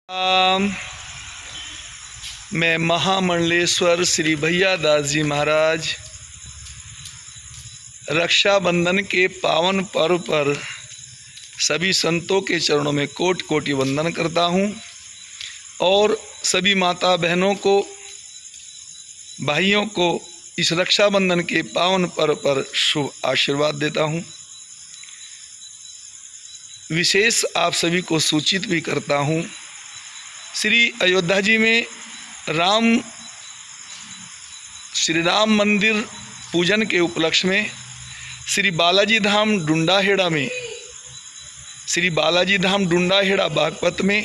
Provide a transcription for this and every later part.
मैं महामंडलेश्वर श्री भैया दास जी महाराज रक्षाबंधन के पावन पर्व पर सभी संतों के चरणों में कोटि कोटि वंदन करता हूँ और सभी माता बहनों को, भाइयों को इस रक्षाबंधन के पावन पर्व पर शुभ आशीर्वाद देता हूँ। विशेष आप सभी को सूचित भी करता हूँ, श्री अयोध्या जी में श्री राम मंदिर पूजन के उपलक्ष्य में श्री बालाजी धाम डुंडाहेड़ा में, श्री बालाजी धाम डुंडाहेड़ा बागपत में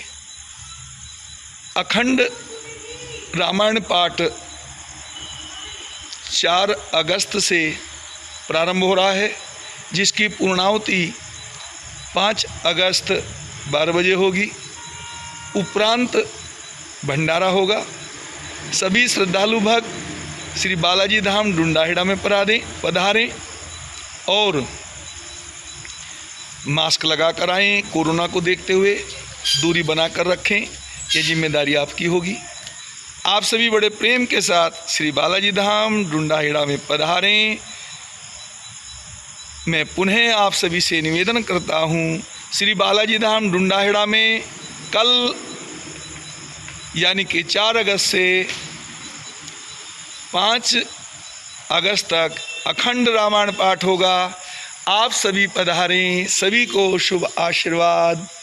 अखंड रामायण पाठ 4 अगस्त से प्रारंभ हो रहा है, जिसकी पूर्णाहुति 5 अगस्त 12 बजे होगी। उपरांत भंडारा होगा। सभी श्रद्धालु भक्त श्री बालाजी धाम डुंडाहेड़ा में पधारें और मास्क लगा कर आएँ। कोरोना को देखते हुए दूरी बनाकर रखें, ये जिम्मेदारी आपकी होगी। आप सभी बड़े प्रेम के साथ श्री बालाजी धाम डुंडाहेड़ा में पधारें। मैं पुनः आप सभी से निवेदन करता हूँ, श्री बालाजी धाम डुंडाहेड़ा में कल यानी कि 4 अगस्त से 5 अगस्त तक अखंड रामायण पाठ होगा। आप सभी पधारें। सभी को शुभ आशीर्वाद।